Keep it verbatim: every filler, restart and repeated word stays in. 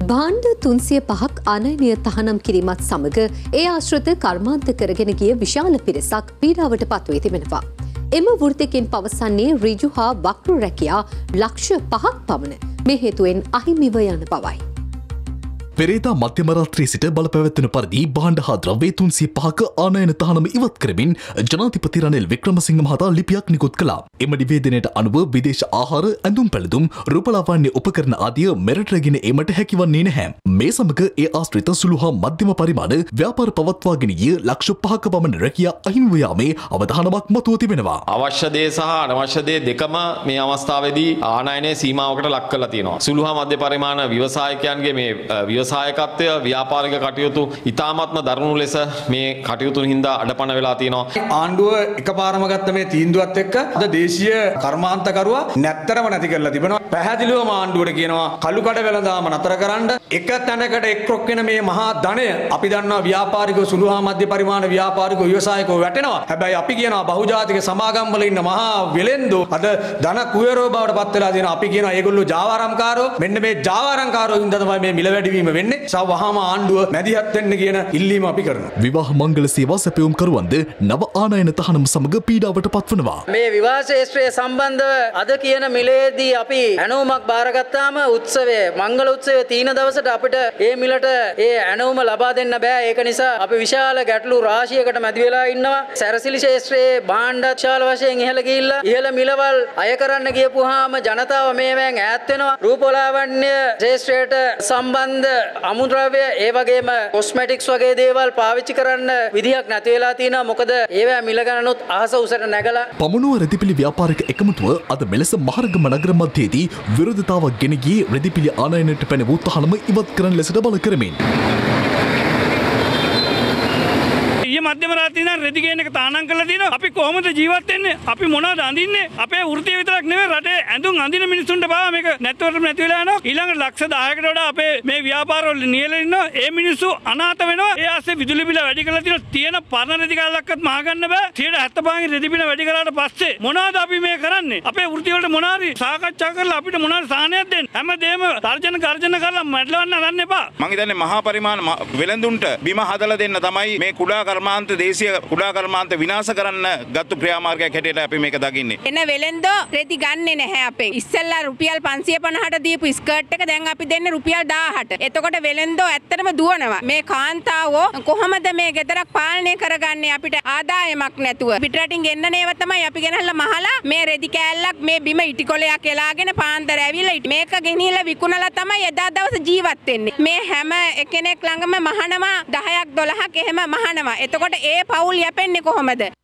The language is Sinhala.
භාණ්ඩ තුන්සිය පහක් අනයනය තහනම් කිරීමත් සමග ඒ ආශ්‍රිත කර්මාන්ත කරගෙන ගිය විශාල පිරිසක් පීඩාවට පත්වී තිබෙනවා. එම වෘත්තිකයන් පවසන්නේ ඍජු හා වක්‍ර රැකියා ලක්ෂ පහක් පමණ මේ හේතුවෙන් අහිමිව යන බවයි. පෙරේදා මධ්‍යම රාත්‍රියේ සිට බලපැවැත්වෙන පරිදි භාණ්ඩ හා ද්‍රව්‍ය තුන්සිය පහක ආනයන තහනම ඉවත් කරමින් ජනාධිපති රනිල් වික්‍රමසිංහ මහතා ලිපියක් නිකුත් කළා. එම නිවේදනයට අනුව විදේශ ආහාර, ඇඳුම් පැළඳුම්, රූපලාවන්‍ය උපකරණ ආදිය මෙරට රැගෙන ඒමට හැකිවන්නේ නැහැ. මේ සමග ඒ ආශ්‍රිත සුළු හා මධ්‍යම පරිමාණ ව්‍යාපාර පවත්වාගෙන ගිය ලක්ෂ පහක පමණ රැකියා අහිමිව යාමේ අවධානමක් මතුව තිබෙනවා. අවශ්‍ය දේ සහ අනවශ්‍ය දේ දෙකම මේ අවස්ථාවේදී ආනයනයේ සීමාවකට ලක් කරලා තියෙනවා. සුළු හා මධ්‍ය පරිමාණ ව්‍යවසායකයන්ගේ මේ ව්‍යවසායකත්වය ව්‍යාපාරික කටයුතු ඉතාමත්ම දරුණු ලෙස මේ කටයුතු හින්දා අඩපණ වෙලා තියෙනවා. ආණ්ඩුව එකපාරම ගත්ත මේ තීන්දුවත් එක්ක අද දේශීය කර්මාන්තකරුවා නැත්තරම නැති කරලා තිබෙනවා. පැහැදිලිවම ආණ්ඩුවට කියනවා කළු කඩ වෙළඳාම නතර කරන්න. එක තැනකට එක්රොක් වෙන මේ මහා ධනය අපි දන්නවා ව්‍යාපාරිකව සුළු හා මධ්‍ය පරිමාණ ව්‍යාපාරික ව්‍යවසායකව වැටෙනවා. හැබැයි අපි කියනවා බහුජාතික සමාගම් වල ඉන්න මහා වෙලෙන්දෝ අද ධන කුයරෝ බවට පත් වෙලා තියෙනවා. අපි කියනවා ඒගොල්ලෝ ජාවාරම්කාරෝ. මෙන්න මේ ජාවාරම්කාරෝ හින්දා තමයි මේ මිල වැඩිවීම වෙන්නේ. සවහාම ආණ්ඩුව මැදිහත් වෙන්න කියන ඉල්ලීම අපි කරනවා. විවාහ මංගල සේවා සැපයුම් කරුවන්ද නව ආනයන තහනම සමග පීඩාවට පත්වනවා. මේ විවාහ ශේෂ්ත්‍රයේ සම්බන්ධව අද කියන මිලේදී අපි ඇණවුමක් බාරගත්තාම උත්සවය මංගල උත්සවය තීන දවසට අපිට ඒ මිලට ඒ ඇණවුම ලබා දෙන්න බෑ. ඒක නිසා අපි විශාල ගැටලු රාශියකට මැදි වෙලා ඉන්නවා. සැරසිලි ශේෂ්ත්‍රයේ භාණ්ඩ විශාල වශයෙන් ඉහළ ගිහිල්ලා ඉහළ මිලවල් අය කරන්න ගියපුවාම ජනතාව මේවෙන් ඈත් වෙනවා. රූපලාවන්‍ය ශේෂ්ත්‍රයට සම්බන්ධ අමුද්‍රව්‍ය ඒ වගේම කොස්මැටික්ස් වගේ දේවල් පාවිච්චි කරන්න විදිහක් නැති වෙලා තියෙනවා. මොකද ඒවා මිල ගණනුත් අහස උසට නැගලා. පමුණුව රෙදිපිලි ව්‍යාපාරික එකමුතුව අද මෙලෙස මහරගම නගර මධ්‍යයේදී විරෝධතාවක් ගෙන ගියේ රෙදිපිලි ආනයනයට පැන වූ තහනම ඉවත් කරන ලෙසට බල කරමින්. මධ්‍යම රාත්‍රියේ ඉඳන් රෙදි ගේන එක තානම් කරලා තිනවා. අපි කොහොමද ජීවත් වෙන්නේ? අපි මොනවද අඳින්නේ? අපේ වෘත්තිය විතරක් නෙවෙයි රටේ ඇඳුම් අඳින මිනිස්සුන්ට බා මේක නැත්තරම නැති වෙලා යනවා. ඊළඟ ලක්ෂ දහයකට වඩා අපේ මේ ව්‍යාපාරවල නියැලෙලා ඉන්නවා. ඒ මිනිස්සු අනාථ වෙනවා. ඒ ආස්සේ විදුලි බිල වැඩි කරලා තිනවා. තියෙන පරණ රෙදි කාලයක්වත් මහ ගන්න බෑ. සියයට හැත්තෑ පහකින් රෙදි බිල වැඩි කරාට පස්සේ මොනවද අපි මේ කරන්නේ? අපේ වෘත්තිය වලට මොනවාරි සාකච්ඡා කරලා අපිට මොනවාරි සාහනයක් දෙන්න. හැමදේම තර්ජන ගර්ජන කරලා මැඩලවන්න හදන්න එපා. මං හිතන්නේ මහා පරිමාණ වෙළඳුන්ට බිම හදලා දෙන්න තමයි මේ කුඩා කර්මාන්ත දේශීය කුඩා කර්මාන්ත විනාශ කරන්න ගත්තු ක්‍රියාමාර්ගයක් හැටියට අපි මේක දකින්නේ. එන වෙලෙන්දෝ රෙදි ගන්නෙ නැහැ අපේ. ඉස්සෙල්ලා රුපියල් පන්සිය පනහට දීපු ස්කර්ට් එක දැන් අපි දෙන්නේ රුපියල් දාහට. එතකොට වෙලෙන්දෝ ඇත්තටම දුවනවා. මේ කාන්තාවෝ කොහොමද මේ ගෙදරක් පාලනය කරගන්නේ අපිට ආදායමක් නැතුව? පිටරටින් ගෙන්නන ඒවා තමයි අපි ගෙනල්ලා මහලා මේ රෙදි කෑල්ලක් මේ බිම ඉටිකොලයක් එලාගෙන පාන්දර ඇවිල්ලා මේක ගෙනිහිල්ලා විකුණලා තමයි එදා දවස ජීවත් වෙන්නේ. මේ හැම කෙනෙක් ළඟම මහනවා දහයක් දොළහක් එහෙම මහනවා. එතකොට ඒ පවුල් යැපෙන්නේ කොහොමද?